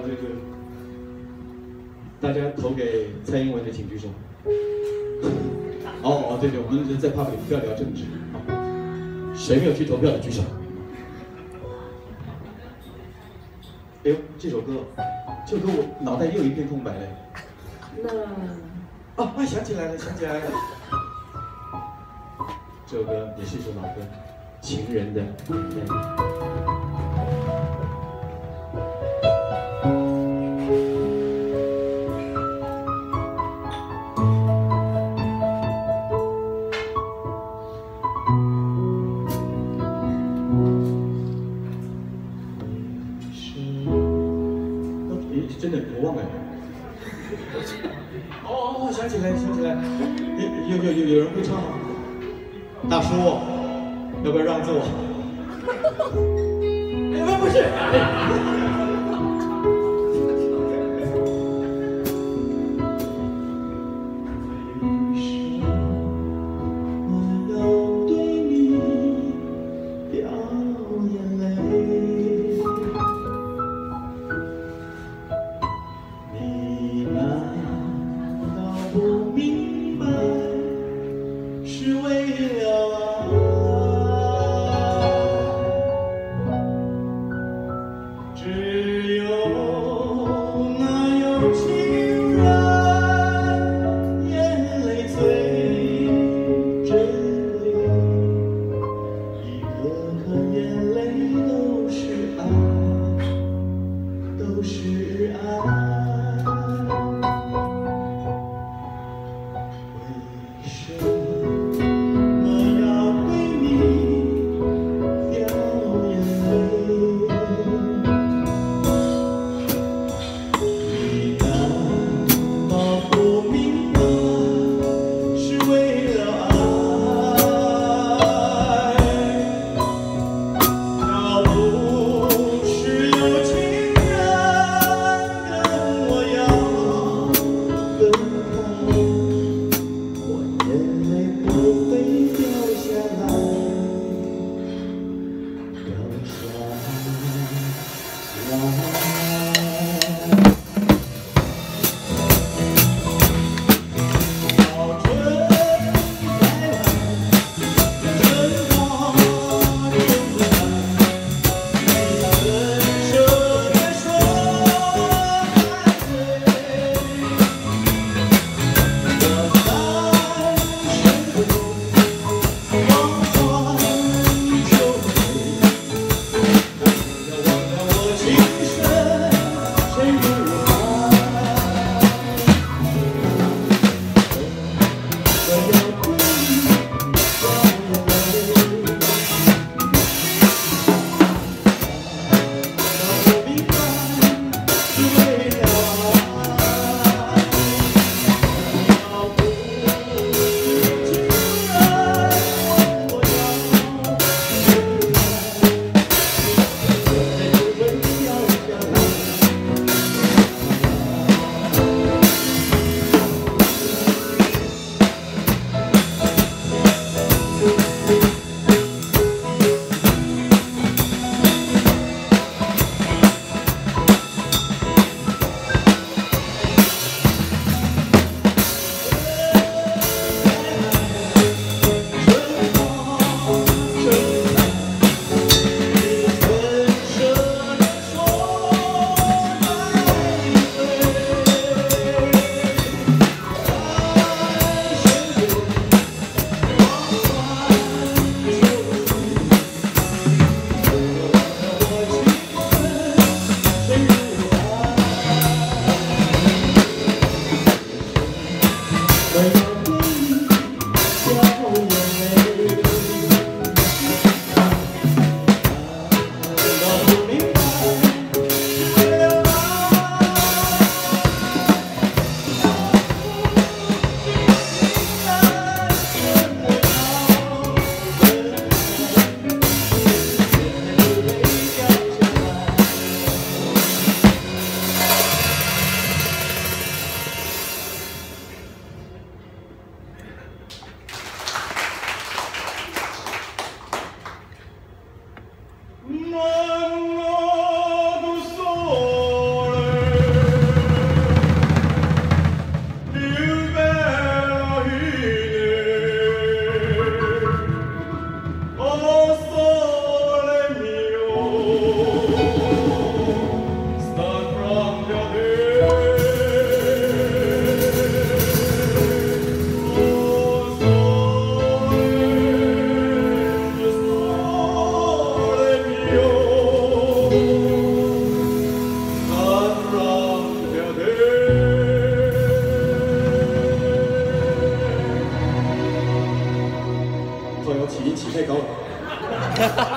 这个，大家投给蔡英文的请举手。哦，对，我们在 public 不要聊政治啊。谁没有去投票的举手。哎呦，这首歌我脑袋又一片空白嘞。那想起来了。这首歌也是一首老歌，《情人的眼泪》。真的，我忘了。哦，想起来，有人会唱吗？大叔，要不要让座？哎，不是。不明白，是为了爱，只有那有情人，眼泪最真理，一颗颗眼泪都是爱，都是爱。 太高了。